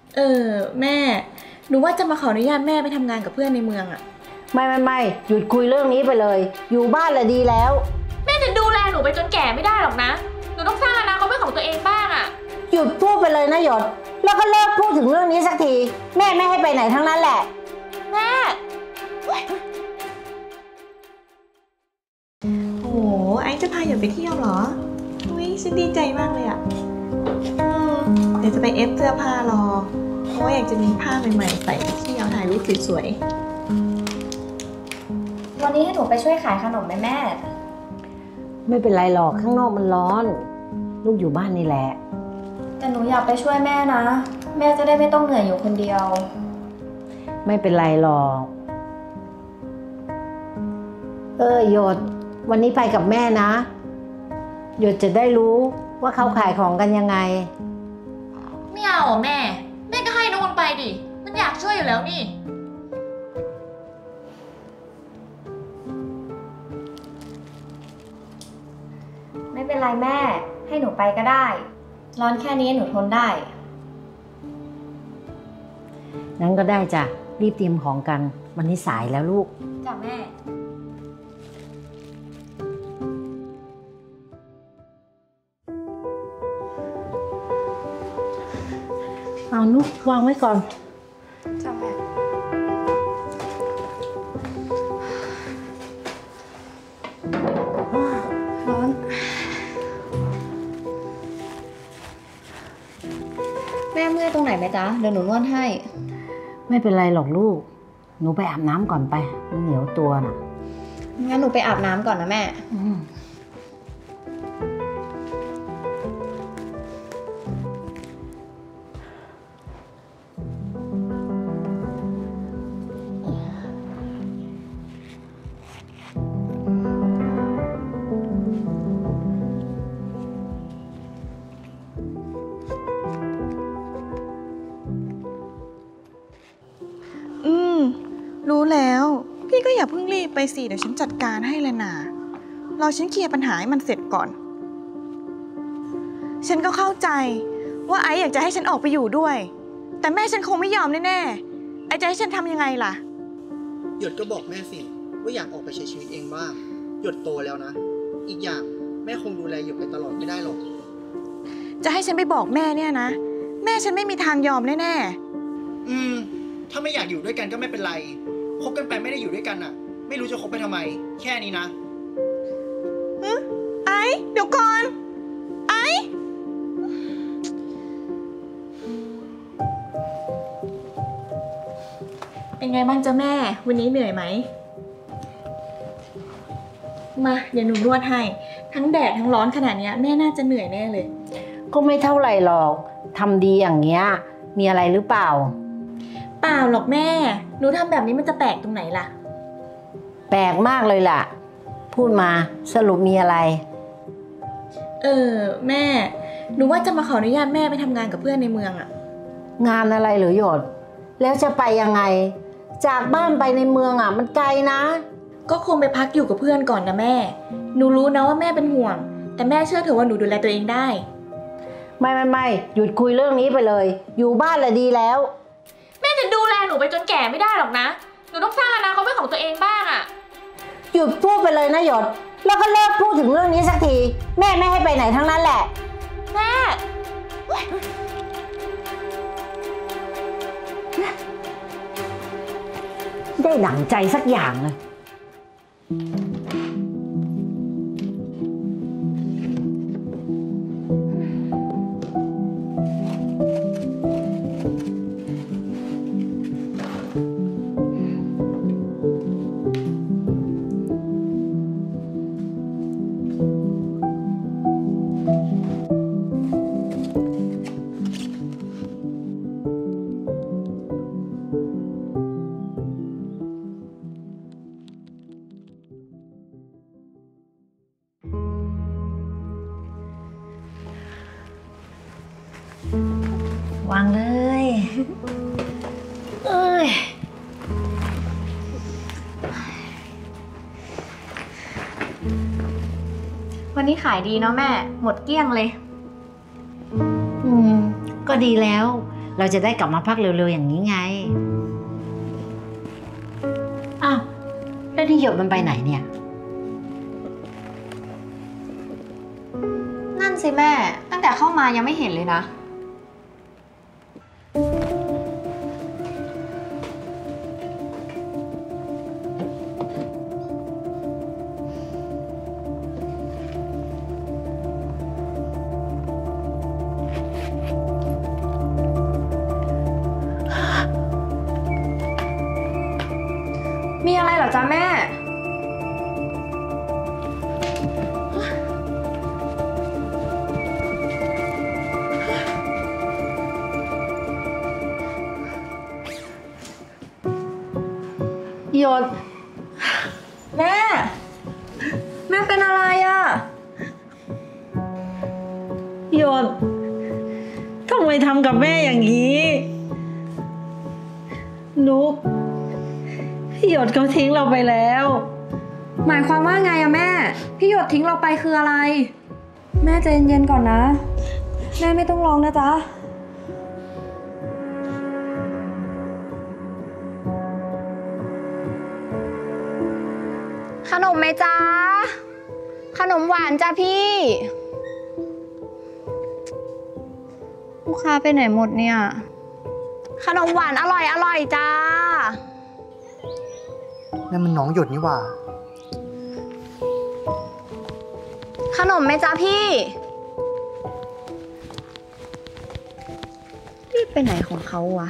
แม่หนูว่าจะมาขออนุญาตแม่ไปทำงานกับเพื่อนในเมืองอะไม่หยุดคุยเรื่องนี้ไปเลยอยู่บ้านแหละดีแล้วแม่จะดูแลหนูไปจนแก่ไม่ได้หรอกนะหนูต้องสร้างอนาคตเป็นของตัวเองบ้างอะหยุดพูดไปเลยนะหยดแล้วก็เลิกพูดถึงเรื่องนี้สักทีแม่ไม่ให้ไปไหนทั้งนั้นแหละแม่โอ้ไอซ์จะพาหยดไปเที่ยวเหรออุ้ยฉันดีใจมากเลยอะเดี๋ยวจะไปเอฟเสื้อผ้ารอเพราะว่าอยากจะมีผ้าใหม่ๆใส่ไปเที่ยวถ่ายรูปสวยๆวันนี้ให้หนูไปช่วยขายขนมไหมแม่ไม่เป็นไรหรอกข้างนอกมันร้อนลูกอยู่บ้านนี่แหละแต่หนูอยากไปช่วยแม่นะแม่จะได้ไม่ต้องเหนื่อยอยู่คนเดียวไม่เป็นไรหรอกหยดวันนี้ไปกับแม่นะหยดจะได้รู้ว่าเขาขายของกันยังไงไม่เอาแม่ก็ให้น้องมันไปดิมันอยากช่วยอยู่แล้วนี่ไม่เป็นไรแม่ให้หนูไปก็ได้ร้อนแค่นี้หนูทนได้งั้นก็ได้จ้ะรีบเตรียมของกันวันนี้สายแล้วลูกจ้ะแม่เอาลูกวางไว้ก่อนจ้ะแม่ร้อนแม่เมื่อยตรงไหนไหมจ๊ะเดี๋ยวหนูนวดให้ไม่เป็นไรหรอกลูกหนูไปอาบน้ำก่อนไปมันเหนียวตัวน่ะงั้นหนูไปอาบน้ำก่อนนะแม่รู้แล้วพี่ก็อย่าเพิ่งรีบไปสิเดี๋ยวฉันจัดการให้เลยนะรอฉันเคลียร์ปัญหาให้มันเสร็จก่อนฉันก็เข้าใจว่าไอซ์อยากจะให้ฉันออกไปอยู่ด้วยแต่แม่ฉันคงไม่ยอมแน่ๆไอซ์จะให้ฉันทำยังไงล่ะหยดก็บอกแม่สิว่าอยากออกไปใช้ชีวิตเองบ้างหยดโตแล้วนะอีกอย่างแม่คงดูแลหยดไปตลอดไม่ได้หรอกจะให้ฉันไปบอกแม่เนี่ยนะแม่ฉันไม่มีทางยอมแน่ถ้าไม่อยากอยู่ด้วยกันก็ไม่เป็นไรคบกันไปไม่ได้อยู่ด้วยกันอ่ะไม่รู้จะคบไปทำไมแค่นี้นะไอ้เดี๋ยวก่อนไอ้เป็นไงบ้างจ๊ะแม่วันนี้เหนื่อยไหมมาเดี๋ยวหนูนวดให้ทั้งแดดทั้งร้อนขนาดนี้แม่น่าจะเหนื่อยแน่เลยก็ไม่เท่าไหร่หรอกทำดีอย่างเงี้ยมีอะไรหรือเปล่าเปล่าหรอกแม่หนูทำแบบนี้มันจะแปลกตรงไหนล่ะแปลกมากเลยล่ะพูดมาสรุปมีอะไรแม่หนูว่าจะมาขออนุญาตแม่ไปทำงานกับเพื่อนในเมืองอะงานอะไรหรือหยดแล้วจะไปยังไงจากบ้านไปในเมืองอะมันไกลนะก็คงไปพักอยู่กับเพื่อนก่อนนะแม่หนูรู้นะว่าแม่เป็นห่วงแต่แม่เชื่อเถอะว่าหนูดูแลตัวเองได้ไม่หยุดคุยเรื่องนี้ไปเลยอยู่บ้านแหละดีแล้วแม่จะดูแลหนูไปจนแก่ไม่ได้หรอกนะหนูต้องสร้างอนาคตเป็นของตัวเองบ้างอะหยุดพูดไปเลยนะหยดแล้วก็เลิกพูดถึงเรื่องนี้สักทีแม่ไม่ให้ไปไหนทั้งนั้นแหละแม่ได้ดั่งใจสักอย่างเลยวางเลยวันนี้ขายดีเนาะแม่หมดเกลี้ยงเลยก็ดีแล้วเราจะได้กลับมาพักเร็วๆอย่างนี้ไงอ้าวแล้วนี่หยดมันไปไหนเนี่ยนั่นสิแม่ ตั้งแต่เข้ามายังไม่เห็นเลยนะ มีอะไรเหรอจ๊ะแม่หยดแม่ แม่เป็นอะไรอ่ะหยดทำไมทำกับแม่อย่างนี้นุกหยดเขาทิ้งเราไปแล้วหมายความว่าไงอะแม่ พี่หยดทิ้งเราไปคืออะไร แม่ใจเย็นๆก่อนนะ แม่ไม่ต้องร้องนะจ๊ะ ขนมไหมจ๊ะ ขนมหวานจ้ะพี่ ลูกค้าไปไหนหมดเนี่ย ขนมหวานอร่อยจ้านั่นมันน้องหยดนี่หว่าขนมไหมจ๊ะพี่รีบไปไหนของเขาวะ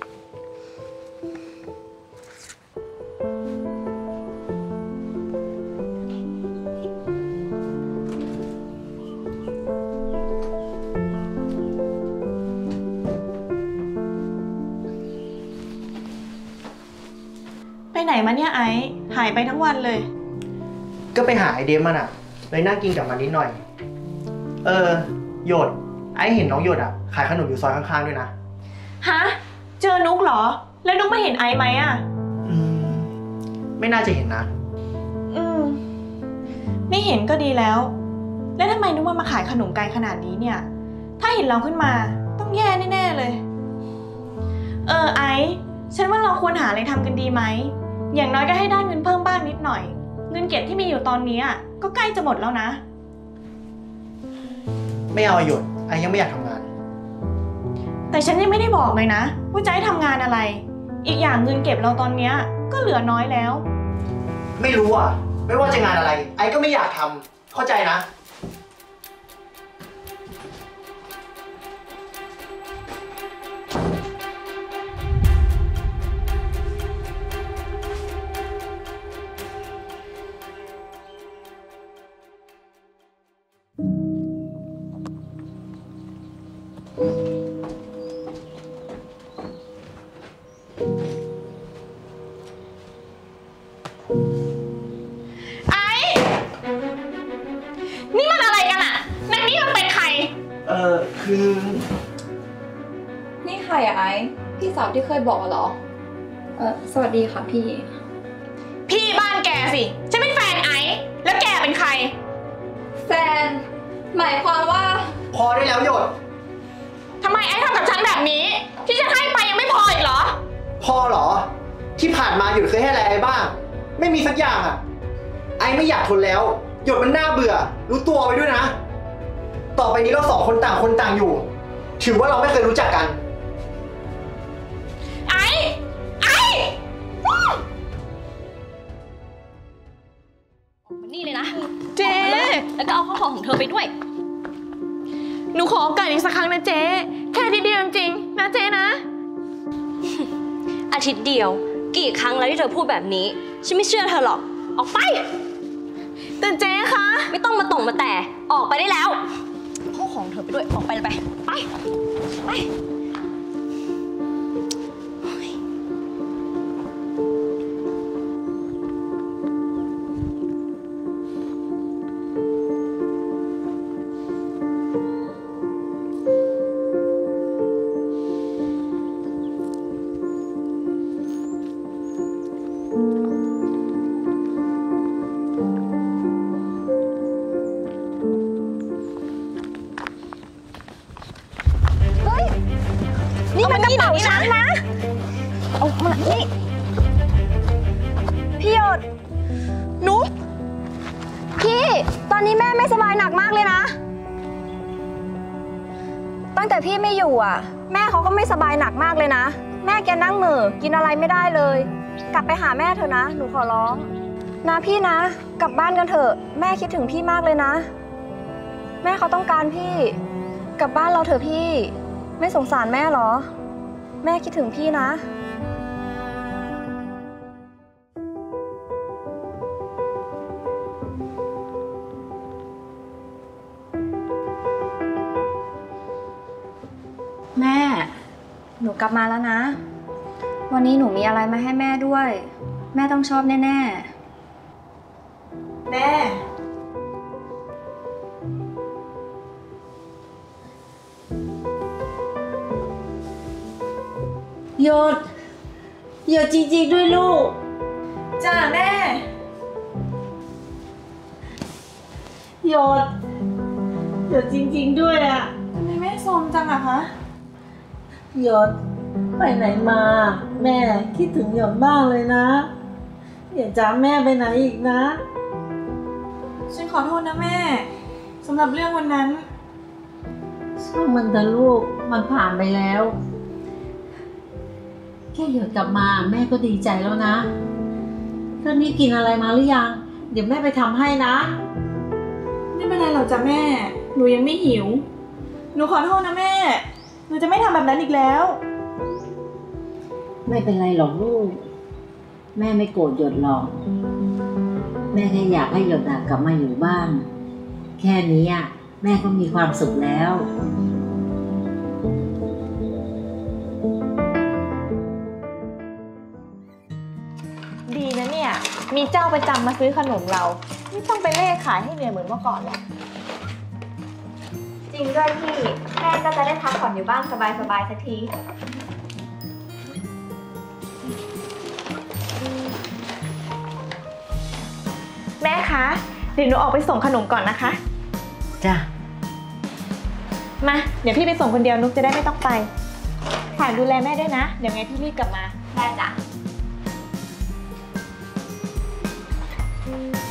ไปไหนมาเนี่ยไอซ์หายไปทั้งวันเลยก็ไปหาไอเดียมันอะเลยน่ากินกับมันนิดหน่อย หยด ไอเห็นน้องหยดอะขายขนมอยู่ซอยข้างๆด้วยนะฮะ เจอนุกเหรอ แล้วนุกไม่เห็นไอซ์ไหมอ่ะไม่น่าจะเห็นนะไม่เห็นก็ดีแล้ว แล้วทำไมนุกมาขายขนมไกลขนาดนี้เนี่ย ถ้าเห็นเราขึ้นมาต้องแย่แน่ๆเลย ไอซ์ฉันว่าเราควรหาอะไรทำกันดีไหม อย่างน้อยก็ให้ได้เงินเพิ่มบ้างนิดหน่อย เงินเก็บที่มีอยู่ตอนนี้ก็ใกล้จะหมดแล้วนะไม่เอาหยด ไอยังไม่อยากทำงานแต่ฉันยังไม่ได้บอกเลยนะว่าจะให้ทำงานอะไร อีกอย่างเงินเก็บเราตอนนี้ก็เหลือน้อยแล้วไม่รู้อ่ะ ไม่ว่าจะงานอะไร ไอก็ไม่อยากทำเข้าใจนะไอ้นี่มันอะไรกันอะนันนี่มันเป็นใครคือนี่ใครอะไอซ์พี่สาวที่เคยบอกเหรอ สวัสดีค่ะพี่พี่บ้านแกสิ ฉันเป็นแฟนไอ้แล้วแกเป็นใครแฟน หมายความว่าพอได้แล้วหยดทำไมไอ้ทำกับฉันแบบนี้ ที่ฉันให้ไปยังไม่พออีกเหรอพอเหรอ ที่ผ่านมาหยดเคยให้อะไรไอบ้าง ไม่มีสักอย่างอ่ะ ไอไม่อยากทนแล้ว หยดมันน่าเบื่อ รู้ตัวไว้ด้วยนะ ต่อไปนี้เราสองคนต่างอยู่ ถือว่าเราไม่เคยรู้จักกันไอ้มันนี่เลยนะเจ๊แล้วก็เอาข้าวของของเธอไปด้วยหนูขอโอกาสอีกสักครั้งนะเจ๊ แค่ทีเดียวจริงๆนะเจ๊นะอาทิตย์เดียว กี่ครั้งแล้วที่เธอพูดแบบนี้ ฉันไม่เชื่อเธอหรอก ออกไปแต่เจ๊คะไม่ต้องมาต่งมาแต่ ออกไปได้แล้วข้าวของเธอไปด้วย ออกไปเลยไป ไป ไปเฮ้ยป๋าฉันนะ เอามานี่ พี่หยดนุ๊กพี่ ตอนนี้แม่ไม่สบายหนักมากเลยนะ ตั้งแต่พี่ไม่อยู่อ่ะ แม่เขาก็ไม่สบายหนักมากเลยนะ แม่แกนั่งเหม่อกินอะไรไม่ได้เลย กลับไปหาแม่เถอะนะ หนูขอร้องนะพี่นะ กลับบ้านกันเถอะ แม่คิดถึงพี่มากเลยนะ แม่เขาต้องการพี่ กลับบ้านเราเถอะพี่ ไม่สงสารแม่หรอ แม่คิดถึงพี่นะ แม่ หนูกลับมาแล้วนะ วันนี้หนูมีอะไรมาให้แม่ด้วย แม่ต้องชอบแน่ๆแม่หยดจริงๆด้วยลูกจ้าแม่หยดจริงๆด้วยอะทำไมแม่โซมจังอะคะหยดไปไหนมา แม่คิดถึงหยดมากเลยนะอย่าจากแม่ไปไหนอีกนะฉันขอโทษนะแม่สำหรับเรื่องวันนั้นช่างมันเถอะลูกมันผ่านไปแล้วแค่หยดกลับมาแม่ก็ดีใจแล้วนะตอนนี้กินอะไรมาหรือยังเดี๋ยวแม่ไปทำให้นะไม่เป็นไรหรอกจ้ะแม่ หนูยังไม่หิว หนูขอโทษนะแม่ หนูจะไม่ทำแบบนั้นอีกแล้วไม่เป็นไรหรอกลูกแม่ไม่โกรธหยดหรอกแม่แค่อยากให้หยดกลับมาอยู่บ้านแค่นี้แม่ก็มีความสุขแล้วดีนะเนี่ย มีเจ้าประจำมาซื้อขนมเรา ไม่ต้องไปเล่ขายให้เหนื่อยเหมือนเมื่อก่อนแล้วจริงด้วยพี่ แม่ก็จะได้พักผ่อนอยู่บ้านสบายๆสักทีแม่คะ เดี๋ยวหนูออกไปส่งขนมก่อนนะคะจ้ะมา เดี๋ยวพี่ไปส่งคนเดียวนุ๊กจะได้ไม่ต้องไป ฝากดูแลแม่ด้วยนะ เดี๋ยวไงพี่รีบกลับมาได้จ้ะ